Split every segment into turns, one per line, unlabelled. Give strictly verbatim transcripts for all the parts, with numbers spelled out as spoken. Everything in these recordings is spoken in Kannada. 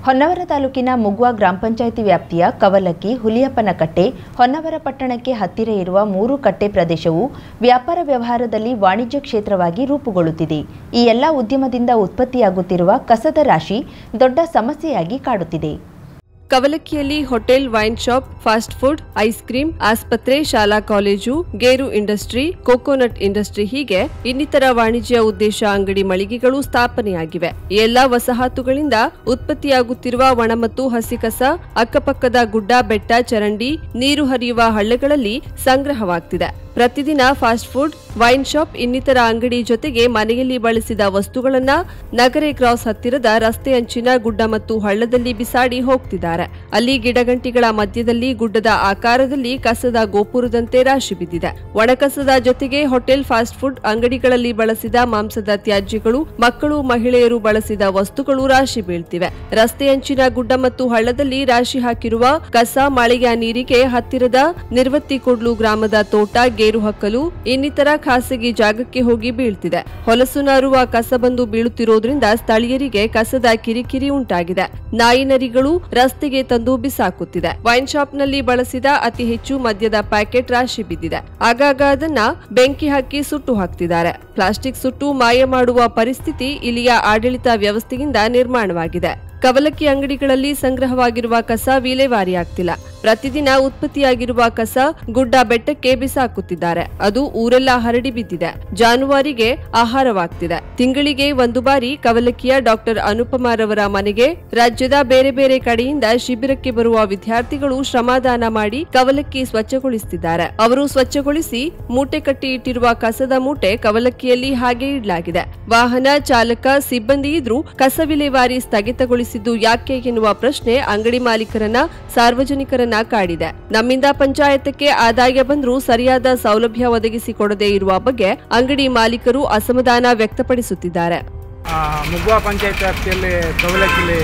ಹೊನ್ನವರ ತಾಲೂಕಿನ ಮುಗ್ವಾ ಗ್ರಾಮ ಪಂಚಾಯಿತಿ ವ್ಯಾಪ್ತಿಯ ಕವಲಕ್ಕಿ, ಹುಲಿಯಪ್ಪನಕಟ್ಟೆ, ಹೊನ್ನವರ ಪಟ್ಟಣಕ್ಕೆ ಹತ್ತಿರ ಇರುವ ಮೂರು ಕಟ್ಟೆ ಪ್ರದೇಶವು ವ್ಯಾಪಾರ ವ್ಯವಹಾರದಲ್ಲಿ ವಾಣಿಜ್ಯ ಕ್ಷೇತ್ರವಾಗಿ ರೂಪುಗೊಳ್ಳುತ್ತಿದೆ. ಈ ಎಲ್ಲ ಉದ್ಯಮದಿಂದ ಉತ್ಪತ್ತಿಯಾಗುತ್ತಿರುವ ಕಸದ ರಾಶಿ ದೊಡ್ಡ ಸಮಸ್ಯೆಯಾಗಿ ಕಾಡುತ್ತಿದೆ.
ಕವಲಕ್ಕಿಯಲ್ಲಿ hotel, wine shop, fast food, ice cream, ಆಸ್ಪತ್ರೆ, ಶಾಲಾ ಕಾಲೇಜು, ಗೇರು ಇಂಡಸ್ಟ್ರಿ, ಕೋಕೋನಟ್ ಇಂಡಸ್ಟ್ರಿ ಹೀಗೆ ಇನ್ನಿತರ ವಾಣಿಜ್ಯ ಉದ್ದೇಶ ಅಂಗಡಿ ಮಳಿಗೆಗಳು ಸ್ಥಾಪನೆಯಾಗಿವೆ. ಈ ಎಲ್ಲಾ ವಸಾಹತುಗಳಿಂದ ಉತ್ಪತ್ತಿಯಾಗುತ್ತಿರುವ ಒಣ ಮತ್ತು ಹಸಿ ಕಸ ಅಕ್ಕಪಕ್ಕದ ಗುಡ್ಡ, ಬೆಟ್ಟ, ಚರಂಡಿ, ನೀರು ಹರಿಯುವ ಹಳ್ಳಿಗಳಲ್ಲಿ ಸಂಗ್ರಹವಾಗ್ತಿದೆ. ಪ್ರತಿದಿನ ಫಾಸ್ಟ್ ಫುಡ್, ವೈನ್ ಶಾಪ್ ಇನ್ನಿತರ ಅಂಗಡಿ ಜೊತೆಗೆ ಮನೆಯಲ್ಲಿ ಬಳಸಿದ ವಸ್ತುಗಳನ್ನ ನಗರೆ ಕ್ರಾಸ್ ಹತ್ತಿರದ ರಸ್ತೆ ಅಂಚಿನ ಗುಡ್ಡ ಮತ್ತು ಹಳ್ಳದಲ್ಲಿ ಬಿಸಾಡಿ ಹೋಗ್ತಿದ್ದಾರೆ. ಅಲ್ಲಿ ಗಿಡಗಂಟಿಗಳ ಮಧ್ಯದಲ್ಲಿ ಗುಡ್ಡದ ಆಕಾರದಲ್ಲಿ ಕಸದ ಗೋಪುರದಂತೆ ರಾಶಿ ಬಿದ್ದಿದೆ. ಒಣಕಸದ ಜೊತೆಗೆ ಹೋಟೆಲ್, ಫಾಸ್ಟ್ ಫುಡ್ ಅಂಗಡಿಗಳಲ್ಲಿ ಬಳಸಿದ ಮಾಂಸದ ತ್ಯಾಜ್ಯಗಳು, ಮಕ್ಕಳು, ಮಹಿಳೆಯರು ಬಳಸಿದ ವಸ್ತುಗಳು ರಾಶಿ ಬೀಳ್ತಿವೆ. ರಸ್ತೆ ಅಂಚಿನ ಗುಡ್ಡ ಮತ್ತು ಹಳ್ಳದಲ್ಲಿ ರಾಶಿ ಹಾಕಿರುವ ಕಸ ಮಳೆಯ ನೀರಿಗೆ ಹತ್ತಿರದ ನಿರ್ವತ್ತಿಕೊಡ್ಲು ಗ್ರಾಮದ ತೋಟ, ಗೇರು ಹಕ್ಕಲು ಇನ್ನಿತರ ಖಾಸಗಿ ಜಾಗಕ್ಕೆ ಹೋಗಿ ಬೀಳ್ತಿದೆ. ಹೊಲಸು ನಾರುವ ಕಸ ಬಂದು ಬೀಳುತ್ತಿರೋದ್ರಿಂದ ಸ್ಥಳೀಯರಿಗೆ ಕಸದ ಕಿರಿಕಿರಿ ಉಂಟಾಗಿದೆ. ನಾಯಿ ನರಿಗಳು ರಸ್ತೆಗೆ ತಂದು ಬಿಸಾಕುತ್ತಿದೆ. ವೈನ್ ಶಾಪ್ನಲ್ಲಿ ಬಳಸಿದ ಅತಿ ಹೆಚ್ಚು ಮದ್ಯದ ಪ್ಯಾಕೆಟ್ ರಾಶಿ ಬಿದ್ದಿದೆ. ಆಗಾಗ ಅದನ್ನ ಬೆಂಕಿ ಹಾಕಿ ಸುಟ್ಟು ಹಾಕ್ತಿದ್ದಾರೆ. ಪ್ಲಾಸ್ಟಿಕ್ ಸುಟ್ಟು ಮಾಯ ಮಾಡುವ ಪರಿಸ್ಥಿತಿ ಇಲ್ಲಿಯ ಆಡಳಿತ ವ್ಯವಸ್ಥೆಯಿಂದ ನಿರ್ಮಾಣವಾಗಿದೆ. ಕವಲಕ್ಕಿ ಅಂಗಡಿಗಳಲ್ಲಿ ಸಂಗ್ರಹವಾಗಿರುವ ಕಸ ವಿಲೇವಾರಿಯಾಗ್ತಿಲ್ಲ. ಪ್ರತಿದಿನ ಉತ್ಪತ್ತಿಯಾಗಿರುವ ಕಸ ಗುಡ್ಡ, ಬೆಟ್ಟಕ್ಕೆ ಬಿಸಾಕುತ್ತಿದ್ದಾರೆ. ಅದು ಊರೆಲ್ಲ ಹರಡಿ ಬಿದ್ದಿದೆ. ಜಾನುವಾರಿಗೆ ಆಹಾರವಾಗ್ತಿದೆ. ತಿಂಗಳಿಗೆ ಒಂದು ಬಾರಿ ಕವಲಕ್ಕಿಯ ಡಾಕ್ಟರ್ ಅನುಪಮಾರವರ ಮನೆಗೆ ರಾಜ್ಯದ ಬೇರೆ ಬೇರೆ ಕಡೆಯಿಂದ ಶಿಬಿರಕ್ಕೆ ಬರುವ ವಿದ್ಯಾರ್ಥಿಗಳು ಶ್ರಮದಾನ ಮಾಡಿ ಕವಲಕ್ಕಿ ಸ್ವಚ್ಛಗೊಳಿಸುತ್ತಿದ್ದಾರೆ. ಅವರು ಸ್ವಚ್ಛಗೊಳಿಸಿ ಮೂಟೆ ಕಟ್ಟಿ ಇಟ್ಟಿರುವ ಕಸದ ಮೂಟೆ ಕವಲಕ್ಕಿಯಲ್ಲಿ ಹಾಗೆ ಇಡಲಾಗಿದೆ. ವಾಹನ ಚಾಲಕ, ಸಿಬ್ಬಂದಿ ಇದ್ರೂ ಕಸ ವಿಲೇವಾರಿ ಸ್ಥಗಿತಗೊಳಿಸಿದ್ದು ಯಾಕೆ ಎನ್ನುವ ಪ್ರಶ್ನೆ ಅಂಗಡಿ ಮಾಲೀಕರನ್ನ, ಸಾರ್ವಜನಿಕರನ್ನ ಕಾಡಿದೆ. ನಮ್ಮಿಂದ ಪಂಚಾಯತಕ್ಕೆ ಆದಾಯ ಬಂದರೂ ಸರಿಯಾದ ಸೌಲಭ್ಯ ಒದಗಿಸಿಕೊಡದೇ ಇರುವ ಬಗ್ಗೆ ಅಂಗಡಿ ಮಾಲೀಕರು ಅಸಮಾಧಾನ ವ್ಯಕ್ತಪಡಿಸುತ್ತಿದ್ದಾರೆ.
ಮುಗ್ವಾ ಪಂಚಾಯತ್ ವ್ಯಾಪ್ತಿಯಲ್ಲಿ ಕವಲಕ್ಕಿಲಿ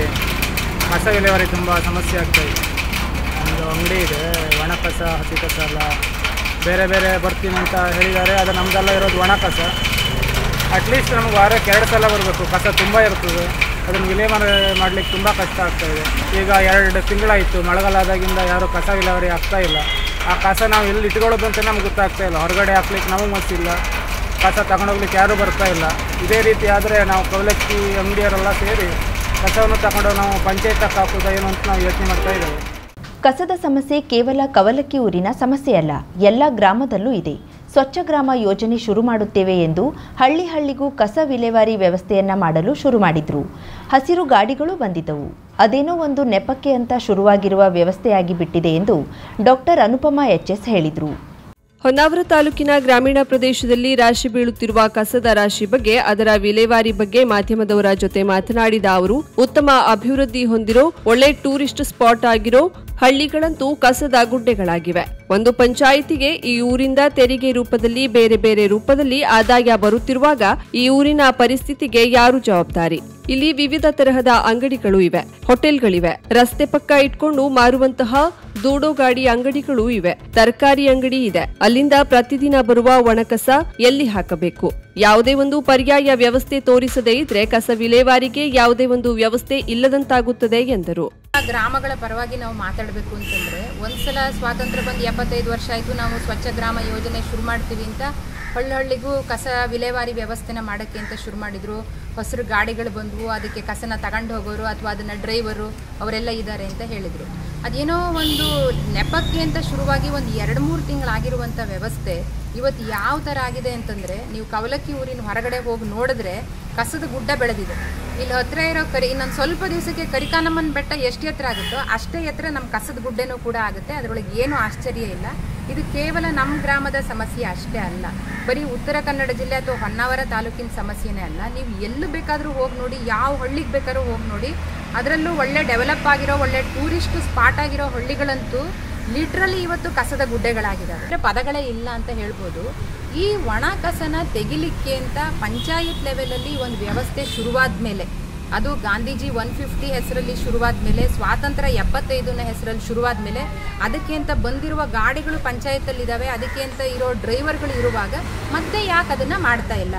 ಕಸ ವಿಲೇವಾರಿ ತುಂಬ ಸಮಸ್ಯೆ ಆಗ್ತಾ ಇದೆ. ಒಂದು ಅಂಗಡಿ ಇದೆ, ಒಣ ಕಸ, ಹಸಿ ಕಸ ಎಲ್ಲ ಬೇರೆ ಬೇರೆ ಬರ್ತೀನಿ ಅಂತ ಹೇಳಿದ್ದಾರೆ. ಅದು ನಮ್ಮದೆಲ್ಲ ಇರೋದು ಒಣ ಕಸ. ಅಟ್ಲೀಸ್ಟ್ ನಮ್ಗೆ ವಾರಕ್ಕೆ ಎರಡು ಸಲ ಬರಬೇಕು. ಕಸ ತುಂಬ ಇರ್ತದೆ, ಅದನ್ನು ವಿಲೇವಾರಿ ಮಾಡಲಿಕ್ಕೆ ತುಂಬ ಕಷ್ಟ ಆಗ್ತಾಯಿದೆ. ಈಗ ಎರಡು ತಿಂಗಳಾಯಿತು ಮಳೆಗಾಲ ಆದಾಗಿಂದ ಯಾರೂ ಕಸ ವಿಲೇವಾರಿ ಆಗ್ತಾ ಇಲ್ಲ. ಆ ಕಸ ನಾವು ಎಲ್ಲಿ ಇಟ್ಕೊಳ್ಳೋದು ಅಂತ ನಮ್ಗೆ ಗೊತ್ತಾಗ್ತಾ ಇಲ್ಲ. ಹೊರಗಡೆ ಹಾಕ್ಲಿಕ್ಕೆ ನಮಗೆ ಮನಸ್ಸಿಲ್ಲ, ಕಸ ತಗೊಂಡೋಗ್ಲಿಕ್ಕೆ ಯಾರೂ ಬರ್ತಾ ಇಲ್ಲ. ಇದೇ ರೀತಿ ಆದರೆ ನಾವು ಕವಲಕ್ಕಿ ಅಂಗಡಿಯವರೆಲ್ಲ ಸೇರಿ ಕಸವನ್ನು ತಗೊಂಡು ನಾವು ಪಂಚಾಯತ್ ಹಾಕೋದು ಏನು ಅಂತ ನಾವು ಯೋಚನೆ ಮಾಡ್ತಾ ಇದ್ದೇವೆ.
ಕಸದ ಸಮಸ್ಯೆ ಕೇವಲ ಕವಲಕ್ಕಿ ಊರಿನ ಸಮಸ್ಯೆಯಲ್ಲ, ಎಲ್ಲ ಗ್ರಾಮದಲ್ಲೂ ಇದೆ. ಸ್ವಚ್ಛ ಗ್ರಾಮ ಯೋಜನೆ ಶುರು ಮಾಡುತ್ತೇವೆ ಎಂದು ಹಳ್ಳಿ ಹಳ್ಳಿಗೂ ಕಸ ವಿಲೇವಾರಿ ವ್ಯವಸ್ಥೆಯನ್ನ ಮಾಡಲು ಶುರು ಮಾಡಿದ್ರು. ಹಸಿರು ಗಾಡಿಗಳು ಬಂದಿದ್ದವು. ಅದೇನೋ ಒಂದು ನೆಪಕ್ಕೆ ಅಂತ ಶುರುವಾಗಿರುವ ವ್ಯವಸ್ಥೆಯಾಗಿ ಬಿಟ್ಟಿದೆ ಎಂದು ಡಾಕ್ಟರ್ ಅನುಪಮಾ ಎಚ್ ಎಸ್ ಹೇಳಿದ್ರು.
ಹೊನ್ನಾವರ ತಾಲೂಕಿನ ಗ್ರಾಮೀಣ ಪ್ರದೇಶದಲ್ಲಿ ರಾಶಿ ಬೀಳುತ್ತಿರುವ ಕಸದ ರಾಶಿ ಬಗ್ಗೆ, ಅದರ ವಿಲೇವಾರಿ ಬಗ್ಗೆ ಮಾಧ್ಯಮದವರ ಜೊತೆ ಮಾತನಾಡಿದ ಅವರು, ಉತ್ತಮ ಅಭಿವೃದ್ಧಿ ಹೊಂದಿರೋ ಒಳ್ಳೆ ಟೂರಿಸ್ಟ್ ಸ್ಪಾಟ್ ಆಗಿರೋ ಹಳ್ಳಿಗಳಂತೂ ಕಸದ ಗುಡ್ಡೆಗಳಾಗಿವೆ. ಒಂದು ಪಂಚಾಯಿತಿಗೆ ಈ ಊರಿಂದ ತೆರಿಗೆ ರೂಪದಲ್ಲಿ ಬೇರೆ ಬೇರೆ ರೂಪದಲ್ಲಿ ಆದಾಯ ಬರುತ್ತಿರುವಾಗ ಈ ಊರಿನ ಪರಿಸ್ಥಿತಿಗೆ ಯಾರು ಜವಾಬ್ದಾರಿ? ಇಲ್ಲಿ ವಿವಿಧ ತರಹದ ಅಂಗಡಿಗಳು ಇವೆ, ಹೋಟೆಲ್ಗಳಿವೆ, ರಸ್ತೆ ಪಕ್ಕ ಇಟ್ಕೊಂಡು ಮಾರುವಂತಹ ದೂಡೋ ಗಾಡಿ ಅಂಗಡಿಗಳು ಇವೆ, ತರಕಾರಿ ಅಂಗಡಿ ಇದೆ. ಅಲ್ಲಿಂದ ಪ್ರತಿದಿನ ಬರುವ ಒಣಕಸ ಎಲ್ಲಿ ಹಾಕಬೇಕು? ಯಾವುದೇ ಒಂದು ಪರ್ಯಾಯ ವ್ಯವಸ್ಥೆ ತೋರಿಸದೇ ಇದ್ರೆ ಕಸ ವಿಲೇವಾರಿಗೆ ಯಾವುದೇ ಒಂದು ವ್ಯವಸ್ಥೆ ಇಲ್ಲದಂತಾಗುತ್ತದೆ ಎಂದರು.
ಗ್ರಾಮಗಳ ಪರವಾಗಿ ನಾವು ಮಾತಾಡಬೇಕು ಅಂತಂದ್ರೆ, ಒಂದ್ಸಲ ಸ್ವಾತಂತ್ರ್ಯ ಬಂದು ಎಪ್ಪತ್ತೈದು ವರ್ಷ ಆಯಿತು, ನಾವು ಸ್ವಚ್ಛ ಗ್ರಾಮ ಯೋಜನೆ ಶುರು ಮಾಡ್ತೀವಿ ಅಂತ ಹಳ್ಳಿಗೂ ಕಸ ವಿಲೇವಾರಿ ವ್ಯವಸ್ಥೆನ ಮಾಡೋಕ್ಕೆ ಅಂತ ಶುರು ಮಾಡಿದ್ರು. ಹಸಿರು ಗಾಡಿಗಳು ಬಂದವು, ಅದಕ್ಕೆ ಕಸನ ತಗೊಂಡು ಹೋಗೋರು ಅಥವಾ ಅದನ್ನು ಡ್ರೈವರು ಅವರೆಲ್ಲ ಇದ್ದಾರೆ ಅಂತ ಹೇಳಿದರು. ಅದೇನೋ ಒಂದು ನೆಪಕ್ಕೆ ಅಂತ ಶುರುವಾಗಿ ಒಂದು ಎರಡು ಮೂರು ತಿಂಗಳಾಗಿರುವಂಥ ವ್ಯವಸ್ಥೆ ಇವತ್ತು ಯಾವ ಥರ ಆಗಿದೆ ಅಂತಂದರೆ, ನೀವು ಕವಲಕ್ಕಿ ಊರಿನ ಹೊರಗಡೆ ಹೋಗಿ ನೋಡಿದ್ರೆ ಕಸದ ಗುಡ್ಡ ಬೆಳೆದಿದೆ. ಇಲ್ಲಿ ಹತ್ತಿರ ಇರೋ ಕರಿ ಇನ್ನೊಂದು ಸ್ವಲ್ಪ ದಿವಸಕ್ಕೆ ಕರಿಕಾನಮ್ಮನ ಬೆಟ್ಟ ಎಷ್ಟು ಎತ್ತರ ಆಗುತ್ತೋ ಅಷ್ಟೇ ಎತ್ತರ ನಮ್ಮ ಕಸದ ಗುಡ್ಡೆನೂ ಕೂಡ ಆಗುತ್ತೆ. ಅದರೊಳಗೆ ಏನೂ ಆಶ್ಚರ್ಯ ಇಲ್ಲ. ಇದು ಕೇವಲ ನಮ್ಮ ಗ್ರಾಮದ ಸಮಸ್ಯೆ ಅಷ್ಟೇ ಅಲ್ಲ, ಬರೀ ಉತ್ತರ ಕನ್ನಡ ಜಿಲ್ಲೆ ಅಥವಾ ಹೊನ್ನಾವರ ತಾಲೂಕಿನ ಸಮಸ್ಯೆನೇ ಅಲ್ಲ. ನೀವು ಎಲ್ಲೂ ಬೇಕಾದರೂ ಹೋಗಿ ನೋಡಿ, ಯಾವ ಹಳ್ಳಿಗೆ ಬೇಕಾದ್ರೂ ಹೋಗಿ ನೋಡಿ, ಅದರಲ್ಲೂ ಒಳ್ಳೆ ಡೆವಲಪ್ ಆಗಿರೋ ಒಳ್ಳೆ ಟೂರಿಸ್ಟ್ ಸ್ಪಾಟ್ ಆಗಿರೋ ಹಳ್ಳಿಗಳಂತೂ ಲಿಟ್ರಲಿ ಇವತ್ತು ಕಸದ ಗುಡ್ಡೆಗಳಾಗಿದ್ದಾವೆ. ಅಂದರೆ ಪದಗಳೇ ಇಲ್ಲ ಅಂತ ಹೇಳ್ಬೋದು. ಈ ಒಣ ಕಸನ ತೆಗಿಲಿಕ್ಕೆ ಅಂತ ಪಂಚಾಯತ್ ಲೆವೆಲಲ್ಲಿ ಒಂದು ವ್ಯವಸ್ಥೆ ಶುರುವಾದ ಮೇಲೆ, ಅದು ಗಾಂಧೀಜಿ ಒನ್ ಫಿಫ್ಟಿ ಹೆಸರಲ್ಲಿ ಶುರುವಾದ ಮೇಲೆ, ಸ್ವಾತಂತ್ರ್ಯ ಎಪ್ಪತ್ತೈದನೇ ಹೆಸರಲ್ಲಿ ಶುರುವಾದ ಮೇಲೆ, ಅದಕ್ಕೆ ಅಂತ ಬಂದಿರುವ ಗಾಡಿಗಳು ಪಂಚಾಯತಲ್ಲಿದ್ದಾವೆ, ಅದಕ್ಕೆ ಅಂತ ಇರೋ ಡ್ರೈವರ್ಗಳು ಇರುವಾಗ ಮತ್ತೆ ಯಾಕೆ ಅದನ್ನು ಮಾಡ್ತಾ ಇಲ್ಲ?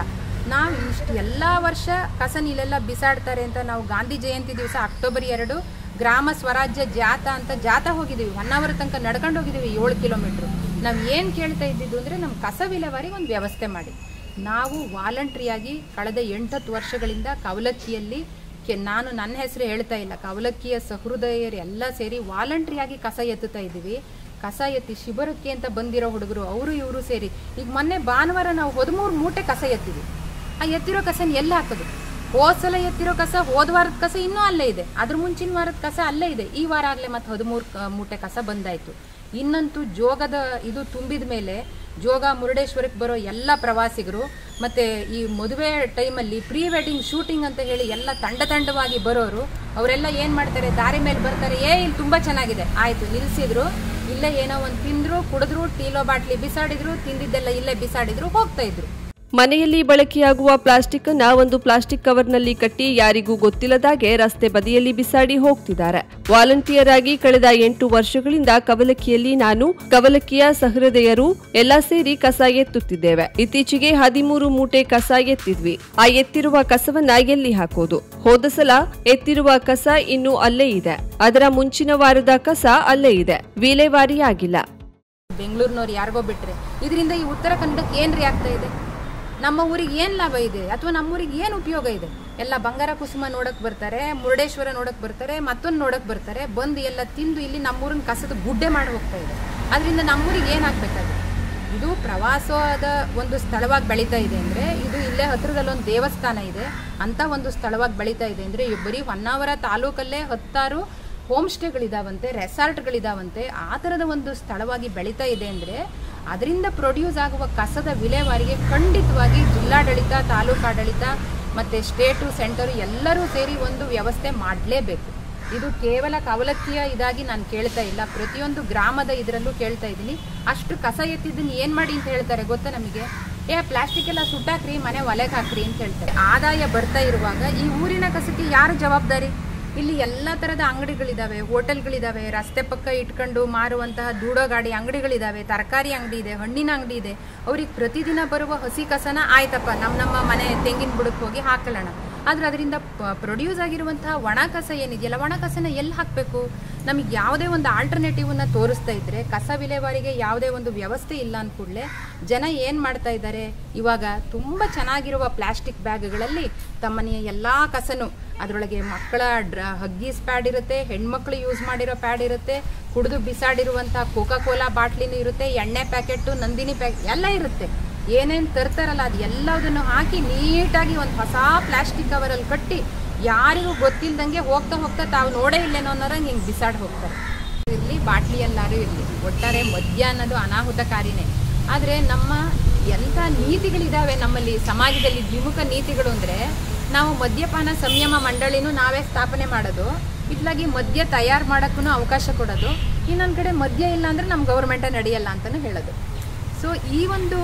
ನಾವು ಇಷ್ಟು ಎಲ್ಲ ವರ್ಷ ಕಸ ಇಲ್ಲೆಲ್ಲ ಬಿಸಾಡ್ತಾರೆ ಅಂತ ನಾವು ಗಾಂಧಿ ಜಯಂತಿ ದಿವಸ ಅಕ್ಟೋಬರ್ ಎರಡು ಗ್ರಾಮ ಸ್ವರಾಜ್ಯ ಜಾಥಾ ಅಂತ ಜಾಥಾ ಹೋಗಿದ್ದೀವಿ. ಒನ್ ಅವರ್ ತನಕ ನಡ್ಕೊಂಡು ಹೋಗಿದ್ದೀವಿ, ಏಳು ಕಿಲೋಮೀಟ್ರು. ನಾವು ಏನು ಕೇಳ್ತಾ ಇದ್ದಿದ್ದು ಅಂದರೆ ನಮ್ಮ ಕಸ ವಿಲೇವಾರಿಗೆ ಒಂದು ವ್ಯವಸ್ಥೆ ಮಾಡಿ. ನಾವು ವಾಲಂಟ್ರಿಯಾಗಿ ಕಳೆದ ಎಂಟತ್ತು ವರ್ಷಗಳಿಂದ ಕವಲಕ್ಕಿಯಲ್ಲಿ ಕೆ ನಾನು ನನ್ನ ಹೆಸರು ಹೇಳ್ತಾ ಇಲ್ಲ, ಕವಲಕ್ಕಿಯ ಸಹೃದಯರು ಎಲ್ಲ ಸೇರಿ ವಾಲಂಟ್ರಿಯಾಗಿ ಕಸ ಎತ್ತುತ್ತಾ ಇದ್ದೀವಿ. ಕಸ ಎತ್ತಿ ಶಿಬಿರಕ್ಕೆ ಅಂತ ಬಂದಿರೋ ಹುಡುಗರು ಅವರು ಇವರು ಸೇರಿ ಈಗ ಮೊನ್ನೆ ಭಾನುವಾರ ನಾವು ಹದಿಮೂರು ಮೂಟೆ ಕಸ ಎತ್ತಿದ್ವಿ. ಆ ಎತ್ತಿರೋ ಕಸನ ಎಲ್ಲ ಹಾಕೋದು. ಹೋದ ಸಲ ಎತ್ತಿರೋ ಕಸ ಹೋದ ವಾರದ ಕಸ ಇನ್ನೂ ಅಲ್ಲೇ ಇದೆ, ಅದ್ರ ಮುಂಚಿನ ವಾರದ ಕಸ ಅಲ್ಲೇ ಇದೆ. ಈ ವಾರ ಆಗಲೇ ಮತ್ತೆ ಹದಿಮೂರು ಮೂಟೆ ಕಸ ಬಂದಾಯಿತು. ಇನ್ನಂತೂ ಜೋಗದ ಇದು ತುಂಬಿದ ಮೇಲೆ ಜೋಗ ಮುರುಡೇಶ್ವರಕ್ಕೆ ಬರೋ ಎಲ್ಲ ಪ್ರವಾಸಿಗರು ಮತ್ತು ಈ ಮದುವೆ ಟೈಮಲ್ಲಿ ಪ್ರೀ ವೆಡ್ಡಿಂಗ್ ಶೂಟಿಂಗ್ ಅಂತ ಹೇಳಿ ಎಲ್ಲ ತಂಡ ತಂಡವಾಗಿ ಬರೋರು ಅವರೆಲ್ಲ ಏನು ಮಾಡ್ತಾರೆ, ದಾರಿ ಮೇಲೆ ಬರ್ತಾರೆ, ಏ ಇಲ್ಲಿ ತುಂಬ ಚೆನ್ನಾಗಿದೆ ಆಯಿತು ನಿಲ್ಲಿಸಿದ್ರು, ಇಲ್ಲೇ ಏನೋ ಒಂದು ತಿಂದರು, ಕುಡಿದ್ರು, ಟೀಲೋ ಬಾಟ್ಲಿ ಬಿಸಾಡಿದ್ರು, ತಿಂದಿದ್ದೆಲ್ಲ ಇಲ್ಲೇ ಬಿಸಾಡಿದ್ರು, ಹೋಗ್ತಾ ಇದ್ರು.
ಮನೆಯಲ್ಲಿ ಬಳಕೆಯಾಗುವ ಪ್ಲಾಸ್ಟಿಕ್ ಅನ್ನ ಒಂದು ಪ್ಲಾಸ್ಟಿಕ್ ಕವರ್ನಲ್ಲಿ ಕಟ್ಟಿ ಯಾರಿಗೂ ಗೊತ್ತಿಲ್ಲದಾಗೆ ರಸ್ತೆ ಬದಿಯಲ್ಲಿ ಬಿಸಾಡಿ ಹೋಗ್ತಿದ್ದಾರೆ. ವಾಲಂಟಿಯರ್ ಆಗಿ ಕಳೆದ ಎಂಟು ವರ್ಷಗಳಿಂದ ಕವಲಕ್ಕಿಯಲ್ಲಿ ನಾನು ಕವಲಕ್ಕಿಯ ಸಹೃದಯರು ಎಲ್ಲ ಸೇರಿ ಕಸ ಎತ್ತುತ್ತಿದ್ದೇವೆ. ಇತ್ತೀಚೆಗೆ ಹದಿಮೂರು ಮೂಟೆ ಕಸ ಎತ್ತಿದ್ವಿ. ಆ ಎತ್ತಿರುವ ಕಸವನ್ನ ಎಲ್ಲಿ ಹಾಕೋದು? ಹೋದ ಸಲ ಎತ್ತಿರುವ ಕಸ ಇನ್ನೂ ಅಲ್ಲೇ ಇದೆ, ಅದರ ಮುಂಚಿನ ವಾರದ ಕಸ ಅಲ್ಲೇ ಇದೆ, ವಿಲೇವಾರಿ ಆಗಿಲ್ಲ.
ಬೆಂಗಳೂರಿನವ್ರು ಯಾರಿಗೋ ಬಿಟ್ರೆ ಇದರಿಂದ ಈ ಉತ್ತರ ಕನ್ನಡಕ್ಕೆ ಏನ್ರಿ ಆಗ್ತಾ ಇದೆ? ನಮ್ಮ ಊರಿಗೆ ಏನು ಲಾಭ ಇದೆ ಅಥವಾ ನಮ್ಮೂರಿಗೆ ಏನು ಉಪಯೋಗ ಇದೆ? ಎಲ್ಲ ಬಂಗಾರ ಕುಸುಮ ನೋಡಕ್ ಬರ್ತಾರೆ, ಮುರುಡೇಶ್ವರ ನೋಡಕ್ ಬರ್ತಾರೆ, ಮತ್ತೊಂದು ನೋಡಕ್ ಬರ್ತಾರೆ, ಬಂದು ಎಲ್ಲ ತಿಂದು ಇಲ್ಲಿ ನಮ್ಮೂರಿನ ಕಸದ ಗುಡ್ಡೆ ಮಾಡಿ ಹೋಗ್ತಾ ಇದೆ. ಅದರಿಂದ ನಮ್ಮೂರಿಗೆ ಏನಾಗಬೇಕಾಗಿದೆ? ಇದು ಪ್ರವಾಸದ ಒಂದು ಸ್ಥಳವಾಗಿ ಬೆಳೀತಾ ಇದೆ ಅಂದರೆ ಇದು ಇಲ್ಲೇ ಹತ್ತಿರದಲ್ಲಿ ಒಂದು ದೇವಸ್ಥಾನ ಇದೆ ಅಂತ ಒಂದು ಸ್ಥಳವಾಗಿ ಬೆಳೀತಾ ಇದೆ ಅಂದರೆ ಬರೀ ಹೊನ್ನಾವರ ತಾಲೂಕಲ್ಲೇ ಹತ್ತಾರು ಹೋಮ್ ಸ್ಟೇಗಳಿದಾವಂತೆ, ರೆಸಾರ್ಟ್ಗಳಿದಾವಂತೆ. ಆ ಥರದ ಒಂದು ಸ್ಥಳವಾಗಿ ಬೆಳೀತಾ ಇದೆ ಅಂದರೆ ಅದರಿಂದ ಪ್ರೊಡ್ಯೂಸ್ ಆಗುವ ಕಸದ ವಿಲೇವಾರಿಗೆ ಖಂಡಿತವಾಗಿ ಜಿಲ್ಲಾಡಳಿತ, ತಾಲೂಕಾಡಳಿತ ಮತ್ತು ಸ್ಟೇಟು, ಸೆಂಟರು ಎಲ್ಲರೂ ಸೇರಿ ಒಂದು ವ್ಯವಸ್ಥೆ ಮಾಡಲೇಬೇಕು. ಇದು ಕೇವಲ ಕವಲಕ್ಕಿಯ ಇದಾಗಿ ನಾನು ಕೇಳ್ತಾ ಇಲ್ಲ, ಪ್ರತಿಯೊಂದು ಗ್ರಾಮದ ಇದರಲ್ಲೂ ಕೇಳ್ತಾ ಇದ್ದೀನಿ. ಅಷ್ಟು ಕಸ ಎತ್ತಿದ್ದನ್ನು ಏನು ಮಾಡಿ ಅಂತ ಹೇಳ್ತಾರೆ ಗೊತ್ತಾ ನಮಗೆ? ಏ ಪ್ಲಾಸ್ಟಿಕ್ ಎಲ್ಲ ಸುಟ್ಟಾಕ್ರಿ, ಮನೆ ಒಲೆಗೆ ಹಾಕ್ರಿ ಅಂತ ಹೇಳ್ತಾರೆ. ಆದಾಯ ಬರ್ತಾ ಇರುವಾಗ ಈ ಊರಿನ ಕಸಕ್ಕೆ ಯಾರು ಜವಾಬ್ದಾರಿ? ಇಲ್ಲಿ ಎಲ್ಲ ಥರದ ಅಂಗಡಿಗಳಿದ್ದಾವೆ, ಹೋಟೆಲ್ಗಳಿದ್ದಾವೆ, ರಸ್ತೆ ಪಕ್ಕ ಇಟ್ಕೊಂಡು ಮಾರುವಂತಹ ದೂಡೋ ಗಾಡಿ ಅಂಗಡಿಗಳಿದ್ದಾವೆ, ತರಕಾರಿ ಅಂಗಡಿ ಇದೆ, ಹಣ್ಣಿನ ಅಂಗಡಿ ಇದೆ. ಅವ್ರಿಗೆ ಪ್ರತಿದಿನ ಬರುವ ಹಸಿ ಕಸನ ಆಯ್ತಪ್ಪ ನಮ್ಮ ನಮ್ಮ ಮನೆ ತೆಂಗಿನ ಬುಡಕ್ಕೆ ಹೋಗಿ ಹಾಕೊಳ್ಳೋಣ. ಆದರೆ ಅದರಿಂದ ಪ್ರೊಡ್ಯೂಸ್ ಆಗಿರುವಂತಹ ಒಣ ಕಸ ಏನಿದೆಯಲ್ಲ, ಒಣ ಕಸನ ಎಲ್ಲಿ ಹಾಕಬೇಕು? ನಮಗೆ ಯಾವುದೇ ಒಂದು ಆಲ್ಟರ್ನೇಟಿವನ್ನು ತೋರಿಸ್ತಾ ಇದ್ದರೆ ಕಸ ವಿಲೇವಾರಿಗೆ ಯಾವುದೇ ಒಂದು ವ್ಯವಸ್ಥೆ ಇಲ್ಲ ಅಂದ್ಕೂಡಲೇ ಜನ ಏನು ಮಾಡ್ತಾ ಇದ್ದಾರೆ, ಇವಾಗ ತುಂಬ ಚೆನ್ನಾಗಿರುವ ಪ್ಲಾಸ್ಟಿಕ್ ಬ್ಯಾಗ್ಗಳಲ್ಲಿ ತಮ್ಮನೆಯ ಎಲ್ಲ ಕಸನು ಅದರೊಳಗೆ ಮಕ್ಕಳ ಡ್ರ ಹಗ್ಗೀಸ್ ಪ್ಯಾಡ್ ಇರುತ್ತೆ, ಹೆಣ್ಮಕ್ಳು ಯೂಸ್ ಮಾಡಿರೋ ಪ್ಯಾಡ್ ಇರುತ್ತೆ, ಕುಡಿದು ಬಿಸಾಡಿರುವಂಥ ಕೋಕಾ ಕೋಲಾ ಬಾಟ್ಲಿನೂ ಇರುತ್ತೆ, ಎಣ್ಣೆ ಪ್ಯಾಕೆಟು, ನಂದಿನಿ ಪ್ಯಾಕೆಟ್ ಎಲ್ಲ ಇರುತ್ತೆ. ಏನೇನು ತರ್ತಾರಲ್ಲ ಅದು ಎಲ್ಲದನ್ನು ಹಾಕಿ ನೀಟಾಗಿ ಒಂದು ಹೊಸ ಪ್ಲಾಸ್ಟಿಕ್ ಕವರಲ್ಲಿ ಕಟ್ಟಿ ಯಾರಿಗೂ ಗೊತ್ತಿಲ್ಲದಂಗೆ ಹೋಗ್ತಾ ಹೋಗ್ತಾ ತಾವು ನೋಡೇ ಇಲ್ಲೇನೋ ಅನ್ನೋರಂಗೆ ಹಿಂಗೆ ಬಿಸಾಡಿ ಹೋಗ್ತಾರೆ. ಇರಲಿ ಬಾಟ್ಲಿಯಲ್ಲಾರು ಇರಲಿ, ಒಟ್ಟಾರೆ ಮದ್ಯ ಅನ್ನೋದು ಅನಾಹುತಕಾರಿನೇ. ಆದರೆ ನಮ್ಮ ಎಂಥ ನೀತಿಗಳಿದ್ದಾವೆ ನಮ್ಮಲ್ಲಿ ಸಮಾಜದಲ್ಲಿ, ದ್ವಿಮುಖ ನೀತಿಗಳು ಅಂದರೆ ನಾವು ಮದ್ಯಪಾನ ಸಂಯಮ ಮಂಡಳಿನೂ ನಾವೇ ಸ್ಥಾಪನೆ ಮಾಡೋದು, ಇತ್ಲಾಗಿ ಮದ್ಯ ತಯಾರು ಮಾಡೋಕ್ಕೂ ಅವಕಾಶ ಕೊಡೋದು, ಇನ್ನೊಂದು ಕಡೆ ಮದ್ಯ ಇಲ್ಲ ಅಂದರೆ ನಮ್ಮ ಗೌರ್ಮೆಂಟೇ ನಡೆಯಲ್ಲ ಅಂತಲೂ ಹೇಳೋದು. ಸೊ ಈ ಒಂದು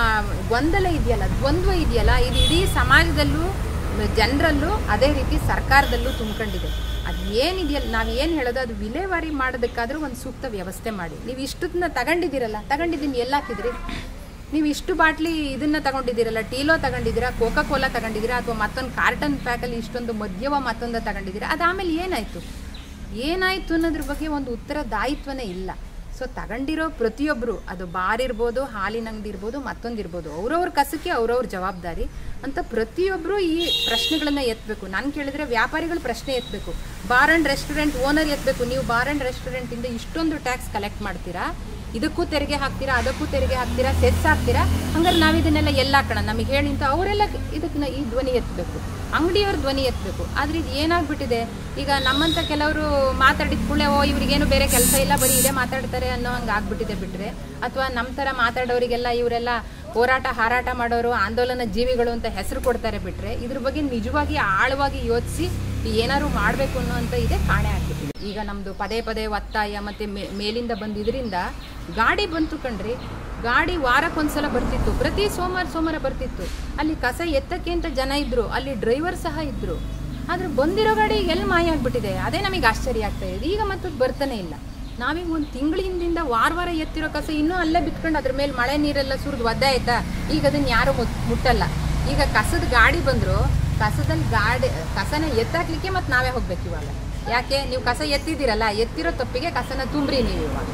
ಗೊಂದಲ ಇದೆಯಲ್ಲ, ದ್ವಂದ್ವ ಇದೆಯಲ್ಲ, ಇದು ಇಡೀ ಸಮಾಜದಲ್ಲೂ ಜನರಲ್ಲೂ ಅದೇ ರೀತಿ ಸರ್ಕಾರದಲ್ಲೂ ತುಂಬಿಕೊಂಡಿದೆ. ಅದು ಏನಿದೆಯಲ್ಲ, ನಾವು ಏನು ಹೇಳೋದು, ಅದು ವಿಲೇವಾರಿ ಮಾಡೋದಕ್ಕಾದ್ರೂ ಒಂದು ಸೂಕ್ತ ವ್ಯವಸ್ಥೆ ಮಾಡಿ. ನೀವು ಇಷ್ಟನ್ನ ತಗೊಂಡಿದ್ದೀರಲ್ಲ, ತಗೊಂಡಿದ್ದೀನಿ ಎಲ್ಲ ಹಾಕಿದ್ರಿ? ನೀವು ಇಷ್ಟು ಬಾಟ್ಲಿ ಇದನ್ನು ತಗೊಂಡಿದ್ದೀರಲ್ಲ, ಟೀಲೋ ತಗೊಂಡಿದ್ದೀರಾ, ಕೋಕಾ ಕೋಲಾ ತಗೊಂಡಿದ್ದೀರಾ, ಅಥವಾ ಮತ್ತೊಂದು ಕಾರ್ಟನ್ ಪ್ಯಾಕಲ್ಲಿ ಇಷ್ಟೊಂದು ಮದ್ಯವ ಮತ್ತೊಂದು ತಗೊಂಡಿದ್ದೀರಾ? ಅದಾದಮೇಲೆ ಏನಾಯಿತು ಏನಾಯಿತು ಅನ್ನೋದ್ರ ಬಗ್ಗೆ ಒಂದು ಉತ್ತರದಾಯಿತ್ವನೇ ಇಲ್ಲ. ಸೊ ತಗೊಂಡಿರೋ ಪ್ರತಿಯೊಬ್ಬರು, ಅದು ಬಾರ್ ಇರ್ಬೋದು, ಹಾಲಿನ ಅಂಗಡಿ ಇರ್ಬೋದು, ಮತ್ತೊಂದಿರ್ಬೋದು, ಅವ್ರವ್ರ ಕಸಕ್ಕೆ ಅವ್ರವ್ರ ಜವಾಬ್ದಾರಿ ಅಂತ ಪ್ರತಿಯೊಬ್ಬರು ಈ ಪ್ರಶ್ನೆಗಳನ್ನು ಎತ್ತಬೇಕು. ನಾನು ಕೇಳಿದರೆ ವ್ಯಾಪಾರಿಗಳು ಪ್ರಶ್ನೆ ಎತ್ತಬೇಕು, ಬಾರ್ ಆ್ಯಂಡ್ ರೆಸ್ಟೋರೆಂಟ್ ಓನರ್ ಎತ್ತಬೇಕು. ನೀವು ಬಾರ್ ಆ್ಯಂಡ್ ರೆಸ್ಟೋರೆಂಟಿಂದ ಇಷ್ಟೊಂದು ಟ್ಯಾಕ್ಸ್ ಕಲೆಕ್ಟ್ ಮಾಡ್ತೀರಾ, ಇದಕ್ಕೂ ತೆರಿಗೆ ಹಾಕ್ತೀರಾ, ಅದಕ್ಕೂ ತೆರಿಗೆ ಹಾಕ್ತೀರಾ, ಸೆಸ್ ಹಾಕ್ತೀರಾ, ಹಂಗಾರೆ ನಾವು ಇದನ್ನೆಲ್ಲ ಎಲ್ಲ ಹಾಕೋಣ ನಮಗೆ ಹೇಳಿ ಅಂತ ಅವರೆಲ್ಲ ಇದಕ್ಕೆ ಈ ಧ್ವನಿ ಎತ್ತಬೇಕು, ಅಂಗಡಿಯವ್ರ ಧ್ವನಿ ಎತ್ತಬೇಕು. ಆದರೆ ಇದು ಏನಾಗ್ಬಿಟ್ಟಿದೆ, ಈಗ ನಮ್ಮಂಥ ಕೆಲವರು ಮಾತಾಡಿದ ಕೂಡಲೇ ಓ ಇವ್ರಿಗೇನು ಬೇರೆ ಕೆಲಸ ಇಲ್ಲ, ಬರೀ ಇದೇ ಮಾತಾಡ್ತಾರೆ ಅನ್ನೋ ಹಂಗೆ ಆಗ್ಬಿಟ್ಟಿದೆ ಬಿಟ್ಟರೆ, ಅಥವಾ ನಮ್ಮ ಥರ ಮಾತಾಡೋರಿಗೆಲ್ಲ ಇವರೆಲ್ಲ ಹೋರಾಟ ಹಾರಾಟ ಮಾಡೋರು, ಆಂದೋಲನ ಜೀವಿಗಳು ಅಂತ ಹೆಸರು ಕೊಡ್ತಾರೆ ಬಿಟ್ಟರೆ, ಇದ್ರ ಬಗ್ಗೆ ನಿಜವಾಗಿ ಆಳವಾಗಿ ಯೋಚಿಸಿ ಏನಾದ್ರು ಮಾಡಬೇಕು ಅನ್ನೋಂಥ ಇದೆ ಕಾಣೆ ಆಗ್ಬಿಟ್ಟಿದೆ. ಈಗ ನಮ್ಮದು ಪದೇ ಪದೇ ಒತ್ತಾಯ ಮತ್ತು ಮೇಲಿಂದ ಬಂದಿದ್ದರಿಂದ ಗಾಡಿ ಬಂತು ಕಣ್ರಿ, ಗಾಡಿ ವಾರಕ್ಕೊಂದ್ಸಲ ಬರ್ತಿತ್ತು, ಪ್ರತಿ ಸೋಮವಾರ ಸೋಮವಾರ ಬರ್ತಿತ್ತು. ಅಲ್ಲಿ ಕಸ ಎತ್ತಕ್ಕೆ ಅಂತ ಜನ ಇದ್ದರು, ಅಲ್ಲಿ ಡ್ರೈವರ್ ಸಹ ಇದ್ದರು. ಆದರೆ ಬಂದಿರೋ ಗಾಡಿ ಎಲ್ಲಿ ಮಾಯ ಆಗಿಬಿಟ್ಟಿದೆ, ಅದೇ ನಮಗೆ ಆಶ್ಚರ್ಯ ಆಗ್ತಾ ಇದೆ. ಈಗ ಮತ್ತು ಬರ್ತಾನೆ ಇಲ್ಲ. ನಾವೀಗ ಒಂದು ತಿಂಗಳಿಂದ ವಾರ ವಾರ ಎತ್ತಿರೋ ಕಸ ಇನ್ನೂ ಅಲ್ಲೇ ಬಿತ್ಕೊಂಡು ಅದ್ರ ಮೇಲೆ ಮಳೆ ನೀರೆಲ್ಲ ಸುರಿದು ಒದ್ದೆ ಆಯ್ತಾ, ಈಗ ಅದನ್ನು ಯಾರೂ ಮುಟ್ಟಲ್ಲ. ಈಗ ಕಸದ ಗಾಡಿ ಬಂದರೂ ಕಸದಲ್ಲಿ ಗಾಡಿ ಕಸನ ಎತ್ತಾಕ್ಲಿಕ್ಕೆ ಮತ್ತು ನಾವೇ ಹೋಗ್ಬೇಕು ಇವಾಗ. ಯಾಕೆ ನೀವು ಕಸ ಎತ್ತಿದ್ದೀರಲ್ಲ, ಎತ್ತಿರೋ ತಪ್ಪಿಗೆ ಕಸನ ತುಂಬ್ರಿ ನೀವು ಇವಾಗ.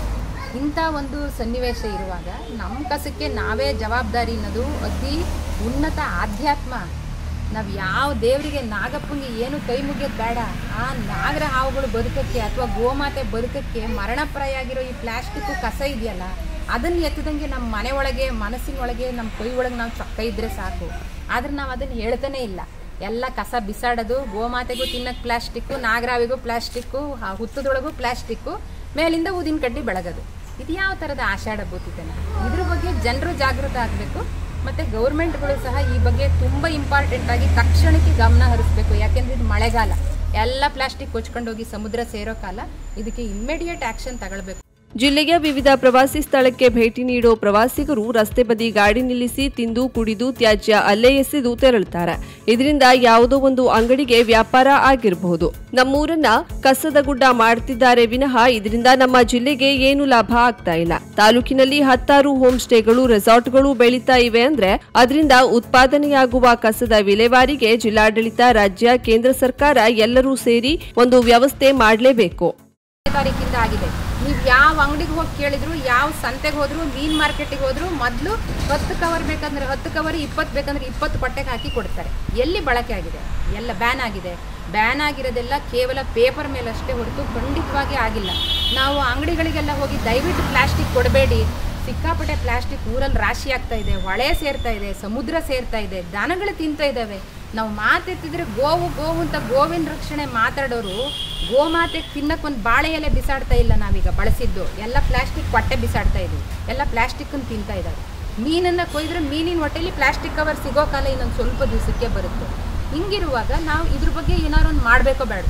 ಇಂಥ ಒಂದು ಸನ್ನಿವೇಶ ಇರುವಾಗ ನಮ್ಮ ಕಸಕ್ಕೆ ನಾವೇ ಜವಾಬ್ದಾರಿ ಅನ್ನೋದು ಅತಿ ಉನ್ನತ ಆಧ್ಯಾತ್ಮ. ನಾವು ಯಾವ ದೇವರಿಗೆ ನಾಗಪ್ಪಂಗೆ ಏನು ಕೈ ಮುಗಿಯೋದು ಬೇಡ. ಆ ನಾಗರ ಹಾವುಗಳು ಬದುಕಕ್ಕೆ ಅಥವಾ ಗೋಮಾತೆ ಬದುಕಕ್ಕೆ ಮರಣಪ್ರಾಯ ಆಗಿರೋ ಈ ಪ್ಲಾಸ್ಟಿಕ್ಕು ಕಸ ಇದೆಯಲ್ಲ, ಅದನ್ನು ಎತ್ತದಂಗೆ ನಮ್ಮ ಮನೆ ಒಳಗೆ ಮನಸ್ಸಿನೊಳಗೆ ನಮ್ಮ ಕೈ ಒಳಗೆ ನಾವು ಚೊಕ್ಕ ಇದ್ದರೆ ಸಾಕು. ಆದರೆ ನಾವು ಅದನ್ನು ಹೇಳ್ತಾನೆ ಇಲ್ಲ. ಎಲ್ಲ ಕಸ ಬಿಸಾಡೋದು, ಗೋಮಾತೆಗೂ ತಿನ್ನಕ್ಕೆ ಪ್ಲಾಸ್ಟಿಕ್ಕು, ನಾಗರಾವಿಗೂ ಪ್ಲಾಸ್ಟಿಕ್ಕು, ಹುತ್ತದೊಳಗೂ ಪ್ಲಾಸ್ಟಿಕ್ಕು, ಮೇಲಿಂದ ಊದಿನ ಕಡ್ಡಿ ಬೆಳಗೋದು. ಇದು ಯಾವ ಥರದ ಆಷಾಢ ಭೂತಿತನ? ಇದ್ರ ಬಗ್ಗೆ ಜನರು ಜಾಗೃತ ಆಗಬೇಕು. ಮತ್ತು ಗೌರ್ಮೆಂಟ್ಗಳು ಸಹ ಈ ಬಗ್ಗೆ ತುಂಬ ಇಂಪಾರ್ಟೆಂಟಾಗಿ ತಕ್ಷಣಕ್ಕೆ ಗಮನ ಹರಿಸಬೇಕು. ಯಾಕೆಂದರೆ ಇದು ಮಳೆಗಾಲ, ಎಲ್ಲ ಪ್ಲಾಸ್ಟಿಕ್ ಕೊಚ್ಕೊಂಡೋಗಿ ಸಮುದ್ರ ಸೇರೋ ಕಾಲ. ಇದಕ್ಕೆ ಇಮ್ಮಿಡಿಯೇಟ್ ಆ್ಯಕ್ಷನ್ ತಗೊಳ್ಬೇಕು.
ಜಿಲ್ಲೆಯ ವಿವಿಧ ಪ್ರವಾಸಿ ಸ್ಥಳಕ್ಕೆ ಭೇಟಿ ನೀಡೋ ಪ್ರವಾಸಿಗರು ರಸ್ತೆ ಬದಿ ಗಾಡಿ ನಿಲ್ಲಿಸಿ ತಿಂದು ಕುಡಿದು ತ್ಯಾಜ್ಯ ಅಲ್ಲೇ ಎಸೆದು ತೆರಳುತ್ತಾರೆ. ಇದರಿಂದ ಯಾವುದೋ ಒಂದು ಅಂಗಡಿಗೆ ವ್ಯಾಪಾರ ಆಗಿರಬಹುದು. ನಮ್ಮೂರನ್ನ ಕಸದ ಗುಡ್ಡ ಮಾಡ್ತಿದ್ದಾರೆ ವಿನಃ ಇದರಿಂದ ನಮ್ಮ ಜಿಲ್ಲೆಗೆ ಏನು ಲಾಭ ಆಗ್ತಾ ಇಲ್ಲ. ತಾಲೂಕಿನಲ್ಲಿ ಹತ್ತಾರು ಹೋಮ್ ಸ್ಟೇಗಳು, ರೆಸಾರ್ಟ್ಗಳು ಬೆಳೀತಾ ಇವೆ ಅಂದ್ರೆ ಅದರಿಂದ ಉತ್ಪಾದನೆಯಾಗುವ ಕಸದ ವಿಲೇವಾರಿಗೆ ಜಿಲ್ಲಾಡಳಿತ, ರಾಜ್ಯ, ಕೇಂದ್ರ ಸರ್ಕಾರ ಎಲ್ಲರೂ ಸೇರಿ ಒಂದು ವ್ಯವಸ್ಥೆ ಮಾಡಲೇಬೇಕು.
ತಾರೀಕಿಂದ ಆಗಿದೆ. ನೀವು ಯಾವ ಅಂಗಡಿಗೆ ಹೋಗಿ ಕೇಳಿದ್ರು, ಯಾವ ಸಂತೆಗೆ ಹೋದ್ರು, ಮೀನ್ ಮಾರ್ಕೆಟಿಗೆ ಹೋದ್ರು, ಮೊದಲು ಹತ್ತು ಕವರ್ ಬೇಕಂದ್ರೆ ಹತ್ತು ಕವರ್, ಇಪ್ಪತ್ತು ಬೇಕಂದ್ರೆ ಇಪ್ಪತ್ತು ಪಟ್ಟೆಗೆ ಹಾಕಿ ಕೊಡ್ತಾರೆ. ಎಲ್ಲಿ ಬಳಕೆ ಆಗಿದೆ? ಎಲ್ಲ ಬ್ಯಾನ್ ಆಗಿದೆ. ಬ್ಯಾನ್ ಆಗಿರೋದೆಲ್ಲ ಕೇವಲ ಪೇಪರ್ ಮೇಲಷ್ಟೇ ಹೊರತು ಖಂಡಿತವಾಗಿ ಆಗಿಲ್ಲ. ನಾವು ಅಂಗಡಿಗಳಿಗೆಲ್ಲ ಹೋಗಿ ದಯವಿಟ್ಟು ಪ್ಲಾಸ್ಟಿಕ್ ಕೊಡಬೇಡಿ, ಸಿಕ್ಕಾಪಟ್ಟೆ ಪ್ಲಾಸ್ಟಿಕ್ ಊರಲ್ಲಿ ರಾಶಿ ಆಗ್ತಾ ಇದೆ, ಹೊಳೆ ಸೇರ್ತಾ ಇದೆ, ಸಮುದ್ರ ಸೇರ್ತಾ ಇದೆ, ದನಗಳು ತಿಂತಾ ಇದ್ದಾವೆ. ನಾವು ಮಾತೆತ್ತಿದ್ರೆ ಗೋವು ಗೋವು ಅಂತ ಗೋವಿನ ರಕ್ಷಣೆ ಮಾತಾಡೋರು ಗೋಮಾತೆಗೆ ತಿನ್ನಕ್ಕೆ ಒಂದು ಬಾಳೆ ಎಲೆ ಬಿಸಾಡ್ತಾ ಇಲ್ಲ. ನಾವೀಗ ಬಳಸಿದ್ದು ಎಲ್ಲ ಪ್ಲಾಸ್ಟಿಕ್ ಹೊಟ್ಟೆ ಬಿಸಾಡ್ತಾ ಇದ್ದೀವಿ, ಎಲ್ಲ ಪ್ಲಾಸ್ಟಿಕ್ಕನ್ನು ತಿಂತಾ ಇದ್ದಾವೆ. ಮೀನನ್ನು ಕೊಯ್ದರೆ ಮೀನಿನ ಹೊಟ್ಟೆಲಿ ಪ್ಲಾಸ್ಟಿಕ್ ಕವರ್ ಸಿಗೋ ಕಾಲ ಇನ್ನೊಂದು ಸ್ವಲ್ಪ ದಿವಸಕ್ಕೆ ಬರುತ್ತೆ. ಹಿಂಗಿರುವಾಗ ನಾವು ಇದ್ರ ಬಗ್ಗೆ ಏನಾದ್ರು ಒಂದು ಮಾಡಬೇಕೋ ಬೇಡ?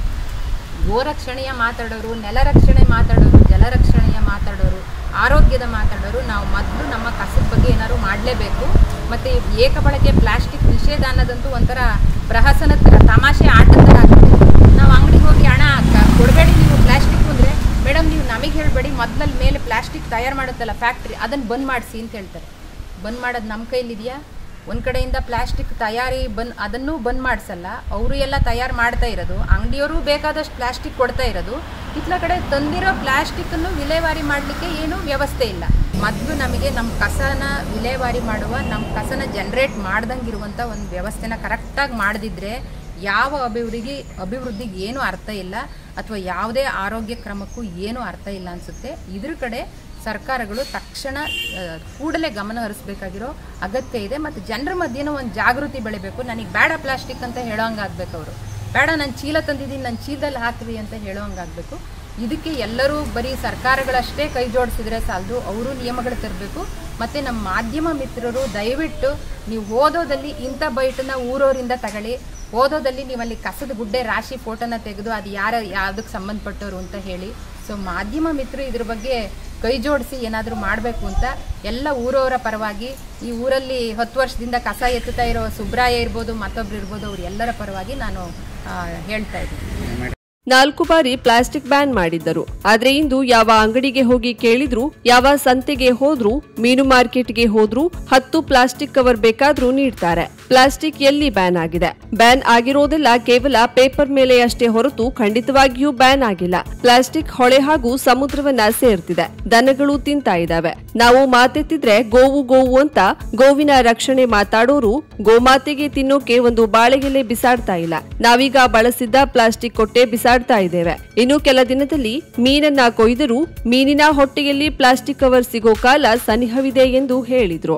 ಗೋರಕ್ಷಣೆಯ ಮಾತಾಡೋರು, ನೆಲ ರಕ್ಷಣೆ ಮಾತಾಡೋರು, ಜಲರಕ್ಷಣೆಯ ಮಾತಾಡೋರು, ಆರೋಗ್ಯದ ಮಾತಾಡೋರು ನಾವು ಮೊದಲು ನಮ್ಮ ಕಸದ ಬಗ್ಗೆ ಏನಾದ್ರು ಮಾಡಲೇಬೇಕು. ಮತ್ತು ಏಕಬಳಕೆ ಪ್ಲಾಸ್ಟಿಕ್ ನಿಷೇಧ ಅನ್ನೋದಂತೂ ಒಂಥರ ಪ್ರಹಸನ ತಮಾಷೆ ಆಟದ ಆಗುತ್ತೆ. ನಾವು ಅಂಗಡಿಗೆ ಹೋಗಿ ಹಣ ಕೊಡಬೇಡಿ ನೀವು ಪ್ಲಾಸ್ಟಿಕ್ ಅಂದರೆ, ಮೇಡಮ್ ನೀವು ನಮಗೆ ಹೇಳಬೇಡಿ, ಮೊದಲಲ್ಲಿ ಮೇಲೆ ಪ್ಲಾಸ್ಟಿಕ್ ತಯಾರು ಮಾಡುತ್ತಲ್ಲ ಫ್ಯಾಕ್ಟ್ರಿ, ಅದನ್ನು ಬಂದ್ ಮಾಡಿಸಿ ಅಂತ ಹೇಳ್ತಾರೆ. ಬಂದ್ ಮಾಡೋದು ನಮ್ಮ ಕೈಲಿದೆಯಾ? ಒಂದು ಕಡೆಯಿಂದ ಪ್ಲಾಸ್ಟಿಕ್ ತಯಾರಿ ಬಂದ್ ಅದನ್ನು ಬಂದ್ ಮಾಡಿಸಲ್ಲ, ಅವರು ಎಲ್ಲ ತಯಾರು ಮಾಡ್ತಾ ಇರೋದು, ಅಂಗಡಿಯವರು ಬೇಕಾದಷ್ಟು ಪ್ಲಾಸ್ಟಿಕ್ ಕೊಡ್ತಾ ಇರೋದು. ಇತ್ಲ ಕಡೆ ತಂದಿರೋ ಪ್ಲಾಸ್ಟಿಕ್ಕನ್ನು ವಿಲೇವಾರಿ ಮಾಡಲಿಕ್ಕೆ ಏನೂ ವ್ಯವಸ್ಥೆ ಇಲ್ಲ. ಮೊದಲು ನಮಗೆ ನಮ್ಮ ಕಸನ ವಿಲೇವಾರಿ ಮಾಡುವ, ನಮ್ಮ ಕಸನ ಜನ್ರೇಟ್ ಮಾಡ್ದಂಗಿರುವಂಥ ಒಂದು ವ್ಯವಸ್ಥೆನ ಕರೆಕ್ಟಾಗಿ ಮಾಡದಿದ್ದರೆ ಯಾವ ಅಭಿವೃದ್ಧಿ ಅಭಿವೃದ್ಧಿಗೆ ಏನೂ ಅರ್ಥ ಇಲ್ಲ, ಅಥವಾ ಯಾವುದೇ ಆರೋಗ್ಯ ಕ್ರಮಕ್ಕೂ ಏನೂ ಅರ್ಥ ಇಲ್ಲ ಅನಿಸುತ್ತೆ. ಇದ್ರ ಕಡೆ ಸರ್ಕಾರಗಳು ತಕ್ಷಣ ಕೂಡಲೇ ಗಮನ ಹರಿಸಬೇಕಾಗಿರೋ ಅಗತ್ಯ ಇದೆ. ಮತ್ತು ಜನರ ಮಧ್ಯೆನೂ ಒಂದು ಜಾಗೃತಿ ಬೆಳಿಬೇಕು. ನನಗೆ ಬೇಡ ಪ್ಲಾಸ್ಟಿಕ್ ಅಂತ ಹೇಳೋಂಗಾಗಬೇಕು. ಅವರು ಬೇಡ, ನಾನು ಚೀಲ ತಂದಿದ್ದೀನಿ, ನನ್ನ ಚೀಲದಲ್ಲಿ ಹಾಕ್ರಿ ಅಂತ ಹೇಳೋಂಗಾಗಬೇಕು. ಇದಕ್ಕೆ ಎಲ್ಲರೂ ಬರೀ ಸರ್ಕಾರಗಳಷ್ಟೇ ಕೈ ಜೋಡಿಸಿದ್ರೆ ಸಾಲದು, ಅವರು ನಿಯಮಗಳು ತರಬೇಕು. ಮತ್ತು ನಮ್ಮ ಮಾಧ್ಯಮ ಮಿತ್ರರು ದಯವಿಟ್ಟು ನೀವು ಓದೋದಲ್ಲಿ ಇಂಥ ಬೈಟನ್ನ ಊರವರಿಂದ ತಗೊಳ್ಳಿ. ಓದೋದಲ್ಲಿ ನೀವಲ್ಲಿ ಕಸದ ಗುಡ್ಡೆ ರಾಶಿ ಫೋಟೋನ ತೆಗೆದು ಅದು ಯಾರ ಯಾವುದಕ್ಕೆ ಸಂಬಂಧಪಟ್ಟವರು ಅಂತ ಹೇಳಿ. ಸೊ ಮಾಧ್ಯಮ ಮಿತ್ರರು ಇದ್ರ ಬಗ್ಗೆ ಕೈ ಜೋಡಿಸಿ ಏನಾದರೂ ಮಾಡಬೇಕು ಅಂತ ಎಲ್ಲ ಊರವರ ಪರವಾಗಿ, ಈ ಊರಲ್ಲಿ ಹತ್ತು ವರ್ಷದಿಂದ ಕಸ ಎತ್ತುತ್ತಾ ಇರೋ ಸುಬ್ರಾಯ ಇರ್ಬೋದು, ಮತ್ತೊಬ್ರು ಇರ್ಬೋದು, ಅವ್ರು ಎಲ್ಲರ ಪರವಾಗಿ ನಾನು ಹೇಳ್ತಾ ಇದ್ದೀನಿ.
ನಾಲ್ಕು ಬಾರಿ ಪ್ಲಾಸ್ಟಿಕ್ ಬ್ಯಾನ್ ಮಾಡಿದ್ದರು. ಆದ್ರೆ ಇಂದು ಯಾವ ಅಂಗಡಿಗೆ ಹೋಗಿ ಕೇಳಿದ್ರು, ಯಾವ ಸಂತೆಗೆ ಹೋದ್ರು, ಮೀನು ಮಾರ್ಕೆಟ್ಗೆ ಹೋದ್ರು ಹತ್ತು ಪ್ಲಾಸ್ಟಿಕ್ ಕವರ್ ಬೇಕಾದ್ರೂ ನೀಡ್ತಾರೆ. ಪ್ಲಾಸ್ಟಿಕ್ ಎಲ್ಲಿ ಬ್ಯಾನ್ ಆಗಿದೆ? ಬ್ಯಾನ್ ಆಗಿರೋದೆಲ್ಲ ಕೇವಲ ಪೇಪರ್ ಮೇಲೆ ಅಷ್ಟೇ ಹೊರತು ಖಂಡಿತವಾಗಿಯೂ ಬ್ಯಾನ್ ಆಗಿಲ್ಲ. ಪ್ಲಾಸ್ಟಿಕ್ ಹೊಳೆ ಹಾಗೂ ಸಮುದ್ರವನ್ನ ಸೇರ್ತಿದೆ, ದನಗಳು ತಿಂತಾ ಇದ್ದಾವೆ. ನಾವು ಮಾತೆತ್ತಿದ್ರೆ ಗೋವು ಗೋವು ಅಂತ ಗೋವಿನ ರಕ್ಷಣೆ ಮಾತಾಡೋರು ಗೋಮಾತೆಗೆ ತಿನ್ನೋಕೆ ಒಂದು ಬಾಳೆಗೆಲೆ ಬಿಸಾಡ್ತಾ ಇಲ್ಲ. ನಾವೀಗ ಬಳಸಿದ್ದ ಪ್ಲಾಸ್ಟಿಕ್ ಕೊಟ್ಟೆ ಬಿಸಾ ಇದ್ದೇವೆ. ಇನ್ನು ಕೆಲ ದಿನದಲ್ಲಿ ಮೀನನ್ನ ಕೊಯ್ದರೂ ಮೀನಿನ ಹೊಟ್ಟೆಯಲ್ಲಿ ಪ್ಲಾಸ್ಟಿಕ್ ಕವರ್ ಸಿಗೋ ಕಾಲ ಸನಿಹವಿದೆ ಎಂದು ಹೇಳಿದ್ರು.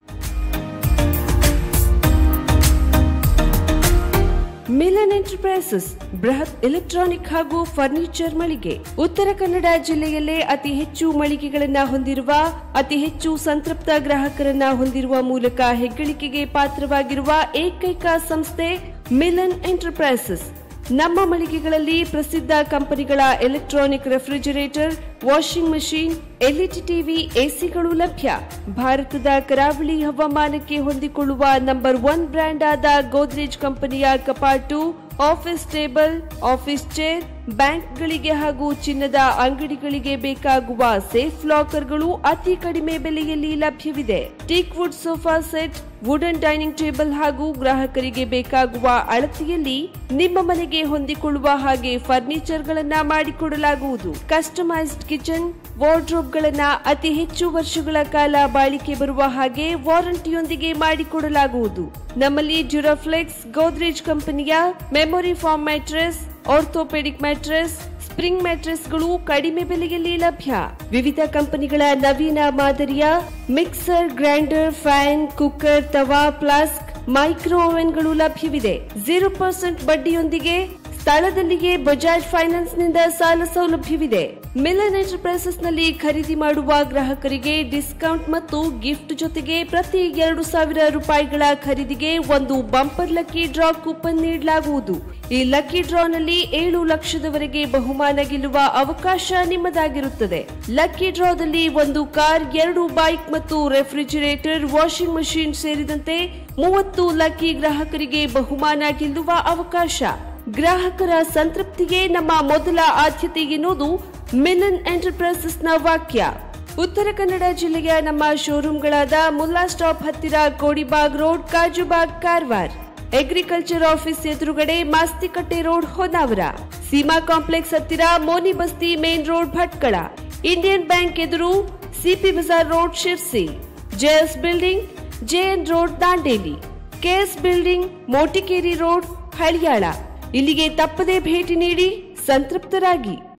ಮಿಲನ್ ಎಂಟರ್ಪ್ರೈಸಸ್ ಬೃಹತ್ ಎಲೆಕ್ಟ್ರಾನಿಕ್ ಹಾಗೂ ಫರ್ನಿಚರ್ ಮಳಿಗೆ. ಉತ್ತರ ಕನ್ನಡ ಜಿಲ್ಲೆಯಲ್ಲೇ ಅತಿ ಹೆಚ್ಚು ಮಳಿಗೆಗಳನ್ನ ಹೊಂದಿರುವ, ಅತಿ ಹೆಚ್ಚು ಸಂತೃಪ್ತ ಗ್ರಾಹಕರನ್ನ ಹೊಂದಿರುವ ಮೂಲಕ ಹೆಗ್ಗಳಿಕೆಗೆ ಪಾತ್ರವಾಗಿರುವ ಏಕೈಕ ಸಂಸ್ಥೆ ಮಿಲನ್ ಎಂಟರ್ಪ್ರೈಸಸ್. ನಮ್ಮ ಮಳಿಗೆಗಳಲ್ಲಿ ಪ್ರಸಿದ್ಧ ಕಂಪನಿಗಳ electronic refrigerator, washing machine, LED TV, ಎಸಿಗಳು ಲಭ್ಯ. ಭಾರತದ ಕರಾವಳಿ ಹವಾಮಾನಕ್ಕೆ ಹೊಂದಿಕೊಳ್ಳುವ ನಂಬರ್ ಒನ್ ಬ್ರ್ಯಾಂಡ್ ಆದ ಗೋದ್ರೇಜ್ ಕಂಪನಿಯ ಕಪಾಟು, ಆಫೀಸ್ ಟೇಬಲ್, ಆಫೀಸ್ ಚೇರ್, ಬ್ಯಾಂಕ್ಗಳಿಗೆ ಹಾಗೂ ಚಿನ್ನದ ಅಂಗಡಿಗಳಿಗೆ ಬೇಕಾಗುವ ಸೇಫ್ ಲಾಕರ್ಗಳು ಅತಿ ಕಡಿಮೆ ಬೆಲೆಯಲ್ಲಿ ಲಭ್ಯವಿದೆ. Teak wood sofa set, wooden dining table ಹಾಗೂ ಗ್ರಾಹಕರಿಗೆ ಬೇಕಾಗುವ ಅಳತೆಯಲ್ಲಿ ನಿಮ್ಮ ಮನೆಗೆ ಹೊಂದಿಕೊಳ್ಳುವ ಹಾಗೆ ಫರ್ನಿಚರ್ ಗಳನ್ನ ಮಾಡಿಕೊಡಲಾಗುವುದು. ಕಸ್ಟಮೈಸ್ಡ್ ಕಿಚನ್, ವಾರ್ಡ್ರೋಬ್ ಗಳನ್ನ ಅತಿ ಹೆಚ್ಚು ವರ್ಷಗಳ ಕಾಲ ಬಾಳಿಕೆ ಬರುವ ಹಾಗೆ ವಾರಂಟಿಯೊಂದಿಗೆ ಮಾಡಿಕೊಡಲಾಗುವುದು. ನಮ್ಮಲ್ಲಿ ಡ್ಯೂರಾಫ್ಲೆಕ್ಸ್, ಗೋದ್ರೇಜ್ ಕಂಪನಿಯ memory foam mattress, orthopaedic mattress, spring ಮ್ಯಾಟ್ರೆಸ್ಗಳು ಕಡಿಮೆ ಬೆಲೆಯಲ್ಲಿ ಲಭ್ಯ. ವಿವಿಧ ಕಂಪನಿಗಳ ನವೀನ ಮಾದರಿಯ ಮಿಕ್ಸರ್, ಗ್ರೈಂಡರ್, ಫ್ಯಾನ್, ಕುಕ್ಕರ್, ತವಾ, ಫ್ಲಾಸ್ಕ್, ಮೈಕ್ರೋ ಓವೆನ್ಗಳು ಲಭ್ಯವಿದೆ. ಜೀರೋ ಪರ್ಸೆಂಟ್ ಬಡ್ಡಿಯೊಂದಿಗೆ ಸ್ಥಳದಲ್ಲಿಯೇ ಬಜಾಜ್ ಫೈನಾನ್ಸ್ ನಿಂದ ಸಾಲ ಸೌಲಭ್ಯವಿದೆ. ಮಿಲನ್ ಎಂಟರ್ಪ್ರೈಸಸ್ ನಲ್ಲಿ ಖರೀದಿ ಮಾಡುವ ಗ್ರಾಹಕರಿಗೆ ಡಿಸ್ಕೌಂಟ್ ಮತ್ತು ಗಿಫ್ಟ್ ಜೊತೆಗೆ ಪ್ರತಿ ಎರಡು ಸಾವಿರ ರೂಪಾಯಿಗಳ ಖರೀದಿಗೆ ಒಂದು ಬಂಪರ್ ಲಕ್ಕಿ ಡ್ರಾ ಕೂಪನ್ ನೀಡಲಾಗುವುದು. ಈ ಲಕ್ಕಿ ಡ್ರಾನಲ್ಲಿ ಏಳು ಲಕ್ಷದವರೆಗೆ ಬಹುಮಾನ ಗೆಲ್ಲುವ ಅವಕಾಶ ನಿಮ್ಮದಾಗಿರುತ್ತದೆ. ಲಕ್ಕಿ ಡ್ರಾದಲ್ಲಿ ಒಂದು ಕಾರ್, ಎರಡು ಬೈಕ್ ಮತ್ತು ರೆಫ್ರಿಜಿರೇಟರ್, ವಾಷಿಂಗ್ ಮಷಿನ್ ಸೇರಿದಂತೆ ಮೂವತ್ತು ಲಕ್ಕಿ ಗ್ರಾಹಕರಿಗೆ ಬಹುಮಾನ ಗೆಲ್ಲುವ ಅವಕಾಶ. ಗ್ರಾಹಕರ ಸಂತೃಪ್ತಿಗೆ ನಮ್ಮ ಮೊದಲ ಆದ್ಯತೆ ಎನ್ನುವುದು ಮಿಲನ್ ಎಂಟರ್ಪ್ರೈಸಸ್ನ ವಾಕ್ಯ. ಉತ್ತರ ಕನ್ನಡ ಜಿಲ್ಲೆಯ ನಮ್ಮ ಶೋರೂಮ್ಗಳಾದ ಮುಲ್ಲಾ ಸ್ಟಾಪ್ ಹತ್ತಿರ Kodibag road, Kajubag, Karwar. Agriculture office ಎದುರುಗಡೆ ಮಾಸ್ತಿಕಟ್ಟೆ ರೋಡ್, ಹೊನ್ನಾವರ. ಸೀಮಾ ಕಾಂಪ್ಲೆಕ್ಸ್ ಹತ್ತಿರ Moni Basti main road, Bhatkal. Indian bank ಎದುರು CP bazaar road, Sirsi. JS building, JN road, Dandeli. KS building, Motikeri road, Haliyal. ಇಲ್ಲಿಗೆ ತಪ್ಪದೇ ಭೇಟಿ ನೀಡಿ ಸಂತೃಪ್ತರಾಗಿ.